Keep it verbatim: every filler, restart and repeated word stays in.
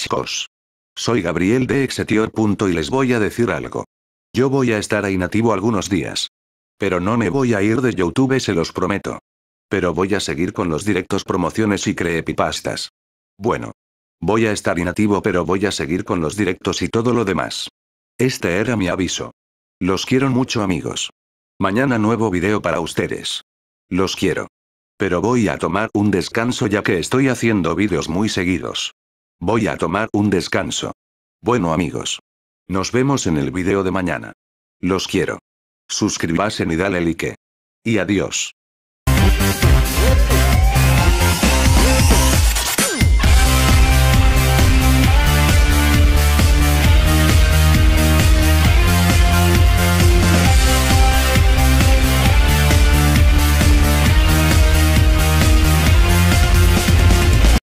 chicos. Soy Gabriel de Exetior. Y les voy a decir algo. Yo voy a estar inactivo algunos días. Pero no me voy a ir de YouTube, se los prometo. Pero voy a seguir con los directos, promociones y creepypastas. Bueno. Voy a estar inactivo, pero voy a seguir con los directos y todo lo demás. Este era mi aviso. Los quiero mucho, amigos. Mañana nuevo video para ustedes. Los quiero. Pero voy a tomar un descanso ya que estoy haciendo vídeos muy seguidos. Voy a tomar un descanso. Bueno, amigos. Nos vemos en el video de mañana. Los quiero. Suscríbase y dale like. Y adiós.